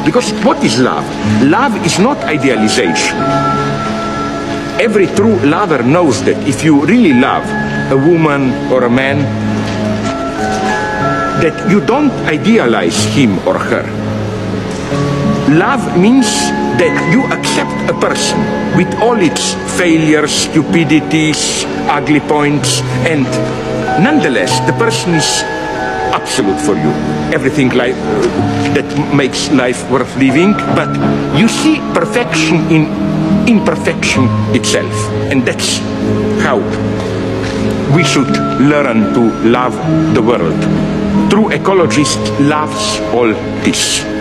Because what is love? Love is not idealization. Every true lover knows that if you really love a woman or a man, that you don't idealize him or her. Love means that you accept a person with all its failures, stupidities, ugly points, and nonetheless the person is absolute for you. Everything that makes life worth living, but you see perfection in imperfection itself. And that's how we should learn to love the world. True ecologist loves all this.